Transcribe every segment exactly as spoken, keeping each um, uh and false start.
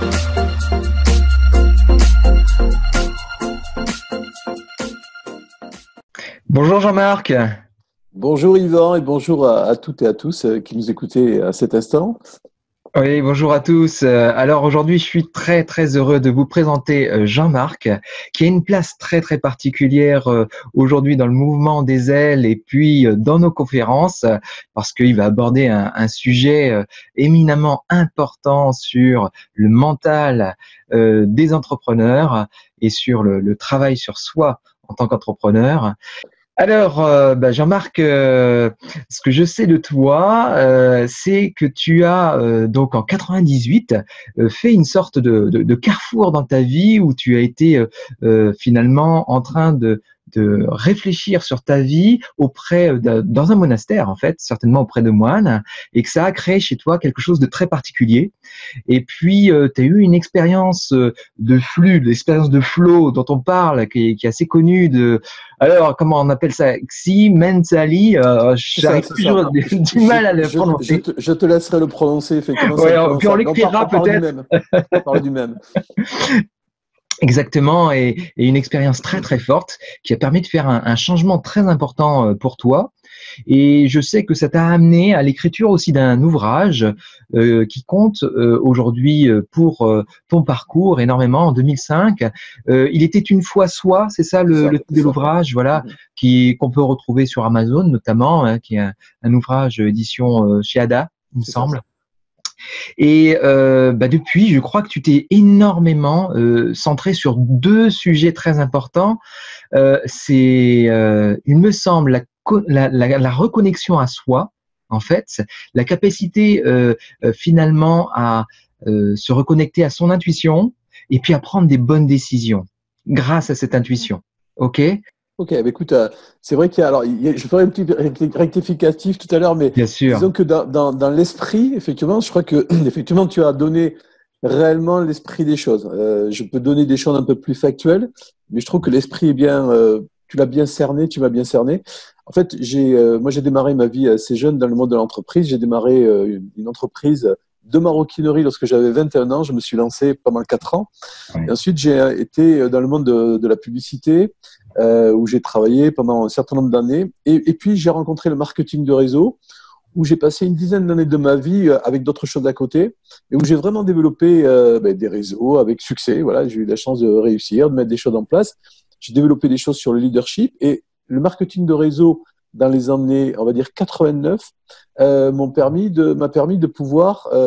Bonjour Jean-Marc. Bonjour Yvan et bonjour à, à toutes et à tous euh, qui nous écoutez à cet instant. Oui, bonjour à tous. Euh, Alors aujourd'hui, je suis très très heureux de vous présenter euh, Jean-Marc, qui a une place très très particulière euh, aujourd'hui dans le mouvement des ailes et puis euh, dans nos conférences, euh, parce qu'il va aborder un, un sujet euh, éminemment important sur le mental euh, des entrepreneurs et sur le, le travail sur soi en tant qu'entrepreneur. Alors, euh, bah, Jean-Marc, euh, ce que je sais de toi, euh, c'est que tu as euh, donc en quatre-vingt-dix-huit euh, fait une sorte de, de, de carrefour dans ta vie où tu as été euh, euh, finalement en train de, de réfléchir sur ta vie auprès de, dans un monastère en fait, certainement auprès de moines, et que ça a créé chez toi quelque chose de très particulier. Et puis, euh, tu as eu une expérience euh, de flux, l'expérience de flow dont on parle, qui est, qui est assez connue de. Alors, comment on appelle ça? Xi Mentali. Euh, C'est ça, J'arrive c'est ça. toujours du, Je, du je, mal à le je, je, prononcer. te, je te laisserai le prononcer, effectivement, c'est Ouais, on- puis on imprononçable. Mais on, par, l'écrira on parle du peut-être. même. On parle du même. Exactement, et, et une expérience très très forte qui a permis de faire un, un changement très important euh, pour toi. Et je sais que ça t'a amené à l'écriture aussi d'un ouvrage euh, qui compte euh, aujourd'hui euh, pour euh, ton parcours énormément en deux mille cinq. Euh, Il était une fois soi, c'est ça C'est le, ça, le titre c'est de ça. l'ouvrage, voilà, Mhm. qui qu'on peut retrouver sur Amazon notamment, hein, qui est un, un ouvrage édition euh, chez Ada, il me C'est ça. semble. Et euh, bah depuis, je crois que tu t'es énormément euh, centré sur deux sujets très importants. Euh, c'est, euh, il me semble, la, la, la, la reconnexion à soi, en fait, la capacité euh, euh, finalement à euh, se reconnecter à son intuition et puis à prendre des bonnes décisions grâce à cette intuition. OK? Ok, bah écoute, euh, c'est vrai qu'il y a, alors, il y a- je ferai un petit recti- rectificatif tout à l'heure, mais Bien sûr. disons que dans, dans, dans l'esprit, effectivement, je crois que effectivement, tu as donné réellement l'esprit des choses. Euh, je peux donner des choses un peu plus factuelles, mais je trouve que l'esprit est bien, euh, tu l'as bien cerné, tu m'as bien cerné. En fait, j'ai, euh, moi, j'ai démarré ma vie assez jeune dans le monde de l'entreprise. J'ai démarré euh, une, une entreprise de maroquinerie lorsque j'avais vingt et un ans. Je me suis lancé pendant quatre ans. Et Ouais. ensuite, j'ai été dans le monde de, de la publicité, euh, où j'ai travaillé pendant un certain nombre d'années. Et, et puis, j'ai rencontré le marketing de réseau, où j'ai passé une dizaine d'années de ma vie euh, avec d'autres choses à côté, et où j'ai vraiment développé euh, ben, des réseaux avec succès. Voilà, j'ai eu la chance de réussir, de mettre des choses en place. J'ai développé des choses sur le leadership et le marketing de réseau dans les années, on va dire quatre-vingt-neuf, euh, m'ont permis de, m'a permis de pouvoir euh,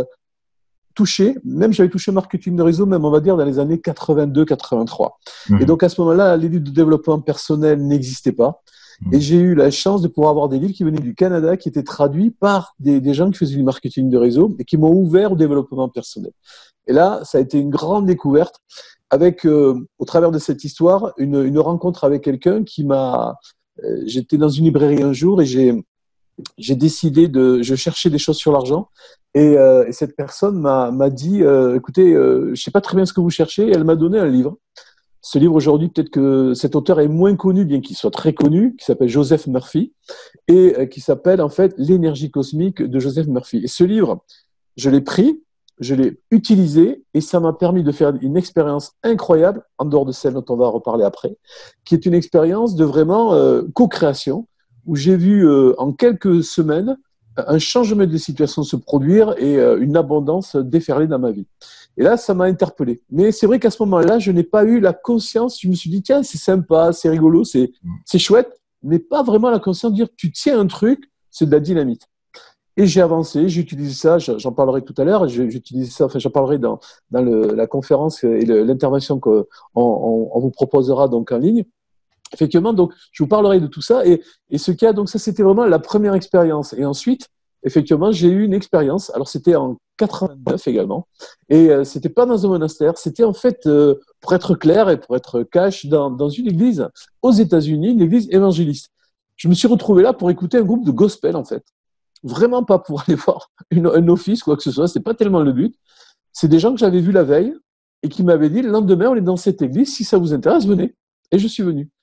touché, même j'avais touché marketing de réseau, même on va dire dans les années quatre-vingt-deux quatre-vingt-trois. Et Mhm. donc à ce moment-là, les livres de développement personnel n'existaient pas. Et Mhm. j'ai eu la chance de pouvoir avoir des livres qui venaient du Canada, qui étaient traduits par des, des gens qui faisaient du marketing de réseau et qui m'ont ouvert au développement personnel. Et là, ça a été une grande découverte avec, euh, au travers de cette histoire, une, une rencontre avec quelqu'un qui m'a... Euh, j'étais dans une librairie un jour et j'ai j'ai décidé de, je cherchais des choses sur l'argent et, euh, et cette personne m'a, m'a dit, euh, écoutez, euh, je sais pas très bien ce que vous cherchez. Et elle m'a donné un livre. Ce livre aujourd'hui, peut-être que cet auteur est moins connu, bien qu'il soit très connu, qui s'appelle Joseph Murphy et euh, qui s'appelle en fait L'énergie cosmique de Joseph Murphy. Et ce livre, je l'ai pris, je l'ai utilisé et ça m'a permis de faire une expérience incroyable, en dehors de celle dont on va reparler après, qui est une expérience de vraiment euh, co-création où j'ai vu euh, en quelques semaines un changement de situation se produire et euh, une abondance déferler dans ma vie. Et là, ça m'a interpellé. Mais c'est vrai qu'à ce moment-là, je n'ai pas eu la conscience. Je me suis dit, tiens, c'est sympa, c'est rigolo, c'est, c'est chouette, mais pas vraiment la conscience de dire, tu tiens un truc, c'est de la dynamite. Et j'ai avancé, j'ai utilisé ça, j'en parlerai tout à l'heure, j'utilise ça, enfin j'en parlerai dans, dans le, la conférence et le, l'intervention qu'on on, on vous proposera donc en ligne. Effectivement, donc je vous parlerai de tout ça et, et ce qu'il y a, donc ça c'était vraiment la première expérience. Et ensuite, effectivement, j'ai eu une expérience. Alors c'était en quatre-vingt-neuf également, et euh, c'était pas dans un monastère, c'était en fait, euh, pour être clair et pour être cash, dans, dans une église aux États-Unis, une église évangéliste. Je me suis retrouvé là pour écouter un groupe de gospel en fait. Vraiment pas pour aller voir une, un office, quoi que ce soit, c'est pas tellement le but. C'est des gens que j'avais vus la veille et qui m'avaient dit le lendemain, on est dans cette église, si ça vous intéresse, venez. Et je suis venu.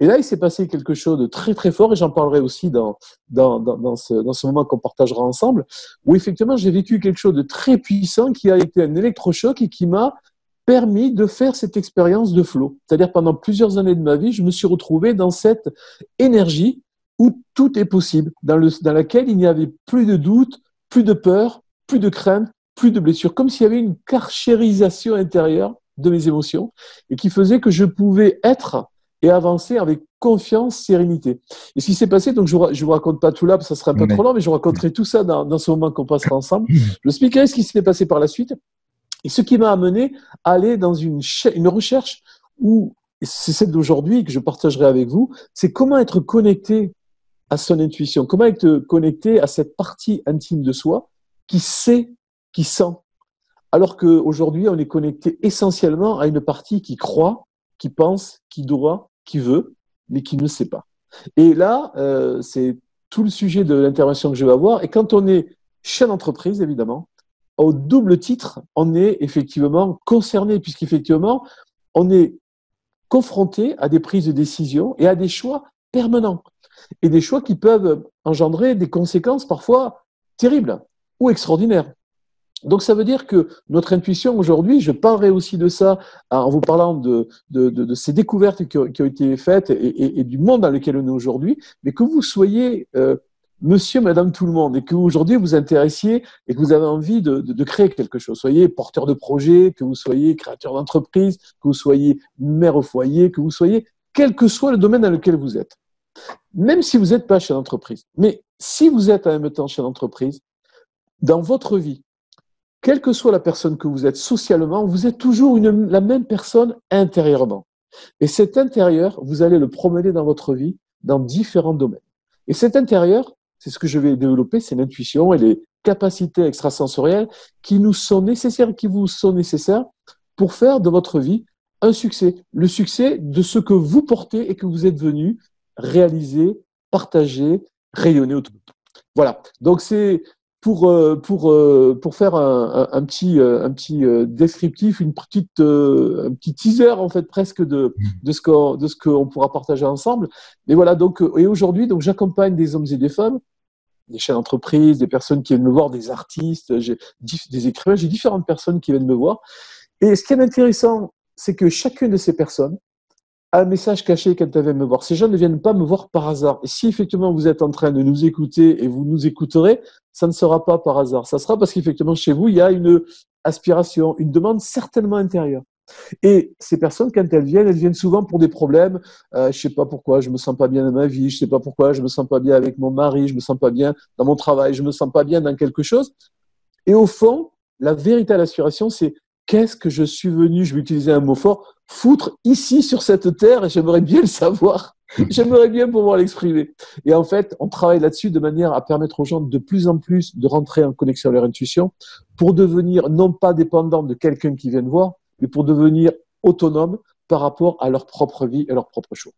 Et là, il s'est passé quelque chose de très très fort, et j'en parlerai aussi dans, dans, dans, dans, ce, dans ce moment qu'on partagera ensemble, où effectivement j'ai vécu quelque chose de très puissant qui a été un électrochoc et qui m'a permis de faire cette expérience de flow. C'est-à-dire pendant plusieurs années de ma vie, je me suis retrouvé dans cette énergie où tout est possible, dans, le, dans laquelle il n'y avait plus de doute, plus de peur, plus de crainte, plus de blessures, comme s'il y avait une carchérisation intérieure de mes émotions et qui faisait que je pouvais être et avancer avec confiance, sérénité. Et ce qui s'est passé, donc je ne vous, vous raconte pas tout là, parce que ça serait un peu mais... trop long, mais je vous raconterai tout ça dans, dans ce moment qu'on passera ensemble. Je vous expliquerai ce qui s'est passé par la suite et ce qui m'a amené à aller dans une, une recherche où, c'est celle d'aujourd'hui que je partagerai avec vous, c'est comment être connecté à son intuition, comment être connecté à cette partie intime de soi qui sait, qui sent. Alors qu'aujourd'hui, on est connecté essentiellement à une partie qui croit, qui pense, qui doit, qui veut, mais qui ne sait pas. Et là, euh, c'est tout le sujet de l'intervention que je vais avoir. Et quand on est chef d'entreprise, évidemment, au double titre, on est effectivement concerné, puisqu'effectivement, on est confronté à des prises de décision et à des choix permanents. Et des choix qui peuvent engendrer des conséquences parfois terribles ou extraordinaires. Donc, ça veut dire que notre intuition aujourd'hui, je parlerai aussi de ça en vous parlant de, de, de, de ces découvertes qui ont, qui ont été faites et, et, et du monde dans lequel on est aujourd'hui, mais que vous soyez euh, monsieur, madame, tout le monde, et que aujourd'hui vous vous intéressiez et que vous avez envie de, de, de créer quelque chose. Soyez porteur de projet, que vous soyez créateur d'entreprise, que vous soyez mère au foyer, que vous soyez, quel que soit le domaine dans lequel vous êtes. Même si vous n'êtes pas chef d'entreprise, mais si vous êtes en même temps chef d'entreprise, dans votre vie, quelle que soit la personne que vous êtes socialement, vous êtes toujours une, la même personne intérieurement. Et cet intérieur, vous allez le promener dans votre vie dans différents domaines. Et cet intérieur, c'est ce que je vais développer, c'est l'intuition et les capacités extrasensorielles qui nous sont nécessaires, qui vous sont nécessaires pour faire de votre vie un succès. Le succès de ce que vous portez et que vous êtes venu réaliser, partager, rayonner autour. Voilà. Donc c'est pour pour pour faire un, un, un petit un petit descriptif, une petite un petit teaser en fait presque de de ce qu'on de ce qu'on pourra partager ensemble. Mais voilà, donc et aujourd'hui donc j'accompagne des hommes et des femmes, des chefs d'entreprise, des personnes qui viennent me voir, des artistes, j'ai des écrivains, j'ai différentes personnes qui viennent me voir. Et ce qui est intéressant, c'est que chacune de ces personnes un message caché quand elles viennent me voir. Ces gens ne viennent pas me voir par hasard. Et si effectivement vous êtes en train de nous écouter et vous nous écouterez, ça ne sera pas par hasard. Ça sera parce qu'effectivement chez vous, il y a une aspiration, une demande certainement intérieure. Et ces personnes, quand elles viennent, elles viennent souvent pour des problèmes. Euh, je sais pas pourquoi, je me sens pas bien dans ma vie. Je sais pas pourquoi, je me sens pas bien avec mon mari. Je me sens pas bien dans mon travail. Je me sens pas bien dans quelque chose. Et au fond, la véritable aspiration, c'est qu'est-ce que je suis venu, je vais utiliser un mot fort, foutre ici sur cette terre, et j'aimerais bien le savoir. J'aimerais bien pouvoir l'exprimer. Et en fait, on travaille là-dessus de manière à permettre aux gens de plus en plus de rentrer en connexion avec leur intuition pour devenir non pas dépendants de quelqu'un qui vient voir, mais pour devenir autonomes par rapport à leur propre vie et leur propre choix.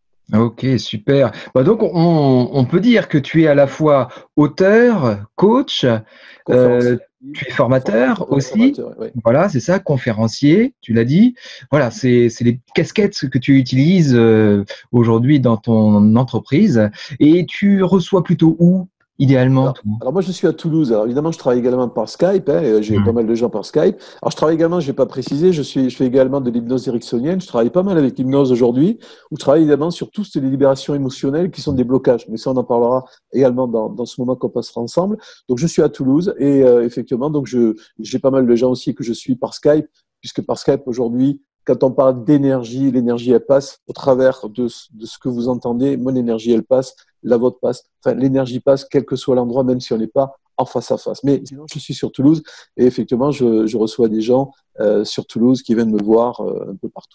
Ok, super. Bah donc, on, on peut dire que tu es à la fois auteur, coach, euh, tu es formateur aussi. Formateur, oui. Voilà, c'est ça, conférencier, tu l'as dit. Voilà, c'est c'est les casquettes que tu utilises euh, aujourd'hui dans ton entreprise. Et tu reçois plutôt où? Idéalement. Alors, alors moi je suis à Toulouse. Alors évidemment je travaille également par Skype. Hein, j'ai mmh. pas mal de gens par Skype. Alors je travaille également, je n'ai pas précisé, je suis, je fais également de l'hypnose ericksonienne. Je travaille pas mal avec l'hypnose aujourd'hui. Où je travaille évidemment sur toutes les libérations émotionnelles qui sont des blocages. Mais ça on en parlera également dans, dans ce moment qu'on passera ensemble. Donc je suis à Toulouse et euh, effectivement donc je j'ai pas mal de gens aussi que je suis par Skype, puisque par Skype aujourd'hui, quand on parle d'énergie, l'énergie elle passe au travers de, de ce que vous entendez. Mon énergie elle passe, la vôtre passe. Enfin, l'énergie passe quel que soit l'endroit, même si on n'est pas en face à face. Mais sinon, je suis sur Toulouse et effectivement, je, je reçois des gens euh, sur Toulouse qui viennent me voir euh, un peu partout.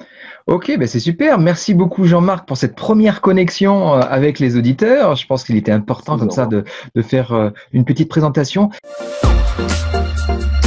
Ok, ben c'est super. Merci beaucoup Jean-Marc pour cette première connexion euh, avec les auditeurs. Je pense qu'il était important comme ça de, de faire euh, une petite présentation.